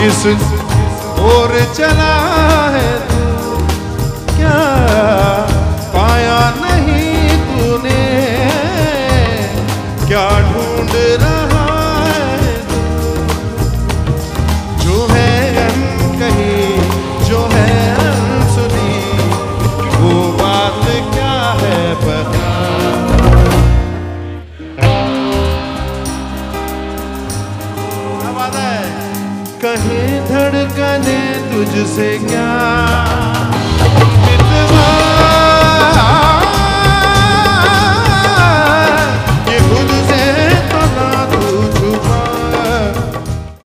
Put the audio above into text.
किस ओर चला है तू, क्या पाया नहीं तूने, क्या ढूंढ रहा है तू। जो है अनकही, जो है अनसुनी, वो बात क्या है बता। क्या बात है? कहीं धड़कने तुझसे क्या